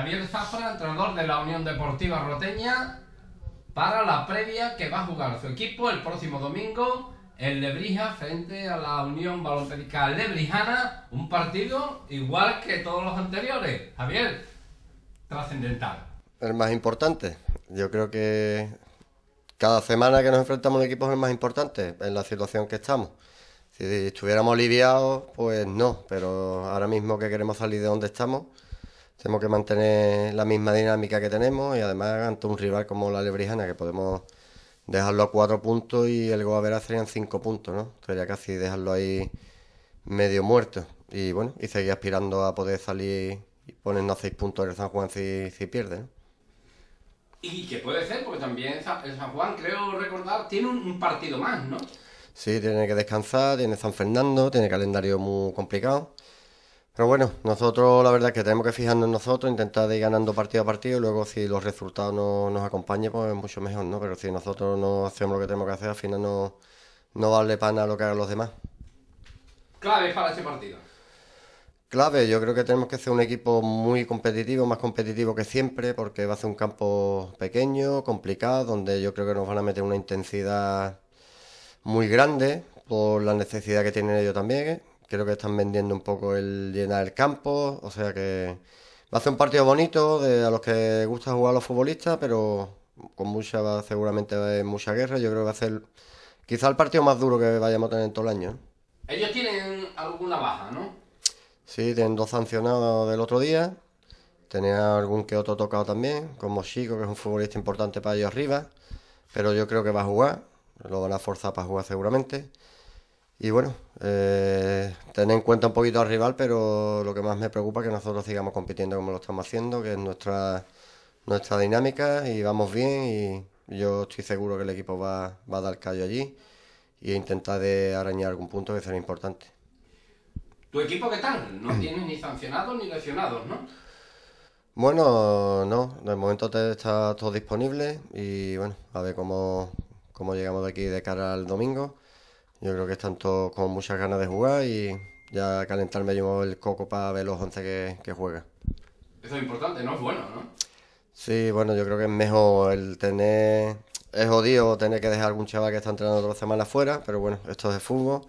Javier Zafra, entrenador de la Unión Deportiva Roteña, para la previa que va a jugar su equipo el próximo domingo en Lebrija frente a la Unión Baloncesto Lebrijana, un partido igual que todos los anteriores. Javier, trascendental. El más importante. Yo creo que cada semana que nos enfrentamos a un equipo es el más importante en la situación que estamos. Si estuviéramos aliviados, pues no, pero ahora mismo que queremos salir de donde estamos, tenemos que mantener la misma dinámica que tenemos y además ante un rival como la Lebrijana, que podemos dejarlo a 4 puntos y el Goavera serían 5 puntos, ¿no? Sería casi dejarlo ahí medio muerto y bueno, y seguir aspirando a poder salir y ponernos a 6 puntos en el San Juan si pierde, ¿no? Y que puede ser, porque también el San Juan, creo recordar, tiene un partido más, ¿no? Sí, tiene que descansar, tiene San Fernando, tiene calendario muy complicado. Pero bueno, nosotros la verdad es que tenemos que fijarnos en nosotros, intentar ir ganando partido a partido y luego si los resultados no nos acompañan, pues mucho mejor, ¿no? Pero si nosotros no hacemos lo que tenemos que hacer, al final no vale para nada lo que hagan los demás. Clave para este partido. Clave, yo creo que tenemos que ser un equipo muy competitivo, más competitivo que siempre, porque va a ser un campo pequeño, complicado, donde yo creo que nos van a meter una intensidad muy grande por la necesidad que tienen ellos también, ¿eh? Creo que están vendiendo un poco el llenar el campo, o sea que va a ser un partido bonito a los que gusta jugar a los futbolistas, pero con seguramente mucha guerra. Yo creo que va a ser quizá el partido más duro que vayamos a tener en todo el año, ¿eh? Ellos tienen alguna baja, ¿no? Sí, tienen 2 sancionados del otro día, tenía algún que otro tocado también, como Chico, que es un futbolista importante para ellos arriba, pero yo creo que va a jugar, lo van a forzar para jugar seguramente. Y bueno, tener en cuenta un poquito al rival, pero lo que más me preocupa es que nosotros sigamos compitiendo como lo estamos haciendo, que es nuestra dinámica y vamos bien y yo estoy seguro que el equipo va a dar callo allí e intentar de arañar algún punto que será importante. ¿Tu equipo qué tal? No tienes ni sancionados ni lesionados, ¿no? Bueno, no, de momento está todo disponible y bueno, a ver cómo llegamos de aquí de cara al domingo. Yo creo que están todos con muchas ganas de jugar y ya calentarme yo el coco para ver los 11 que juega. Eso es importante, ¿no? Es bueno, ¿no? Sí, bueno, yo creo que es mejor el tener... Es jodido tener que dejar algún chaval que está entrenando 2 semanas fuera, pero bueno, esto es de fútbol.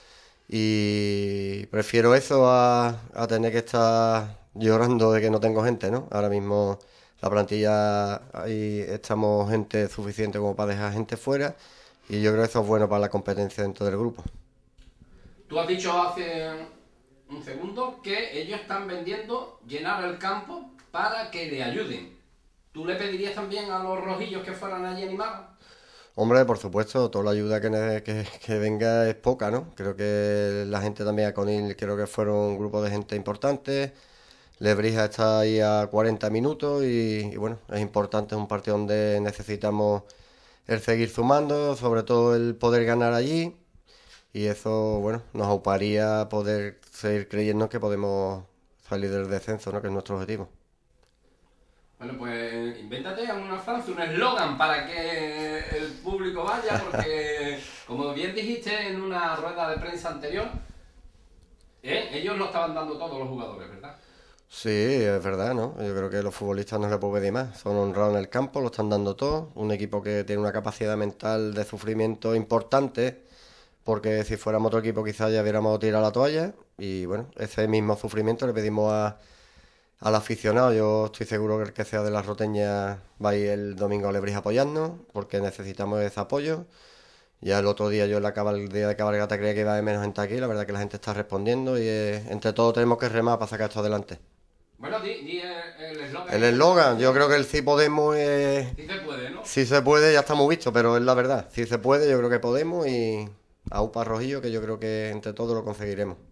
Y prefiero eso a tener que estar llorando de que no tengo gente, ¿no? Ahora mismo la plantilla, ahí estamos gente suficiente como para dejar gente fuera. Y yo creo que eso es bueno para la competencia dentro del grupo. Tú has dicho hace un segundo que ellos están vendiendo llenar el campo para que le ayuden. ¿Tú le pedirías también a los rojillos que fueran allí a animar? Hombre, por supuesto, toda la ayuda que venga es poca, ¿no? Creo que la gente también a Conil, creo que fueron un grupo de gente importante. Lebrija está ahí a 40 minutos y bueno, es importante, es un partido donde necesitamos el seguir sumando, sobre todo el poder ganar allí y eso, bueno, nos auparía poder seguir creyendo que podemos salir del descenso, ¿no? Que es nuestro objetivo. Bueno, pues invéntate una frase, un eslogan para que el público vaya, porque como bien dijiste en una rueda de prensa anterior, ellos lo estaban dando todos los jugadores, ¿verdad? Sí, es verdad, ¿no? Yo creo que los futbolistas no se puede pedir más. Son honrados en el campo, lo están dando todo. Un equipo que tiene una capacidad mental de sufrimiento importante, porque si fuéramos otro equipo quizás ya hubiéramos tirado la toalla. Y bueno, ese mismo sufrimiento le pedimos al aficionado. Yo estoy seguro que el que sea de las Roteñas va a ir el domingo a Lebrija a apoyarnos, porque necesitamos ese apoyo. Ya el otro día yo en el día de cabalgata creía que iba a haber menos gente aquí. La verdad que la gente está respondiendo y entre todos tenemos que remar para sacar esto adelante. Bueno, di el eslogan. El eslogan, yo creo que el sí podemos Sí se puede, ¿no? si se puede, ya está muy visto, pero es la verdad. Si se puede, yo creo que podemos y a UPA Rojillo, que yo creo que entre todos lo conseguiremos.